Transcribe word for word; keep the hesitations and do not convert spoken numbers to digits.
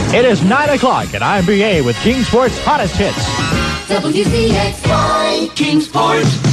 It is nine o'clock at I M B A with Kingsport's hottest hits. W Z X Y. Kingsport.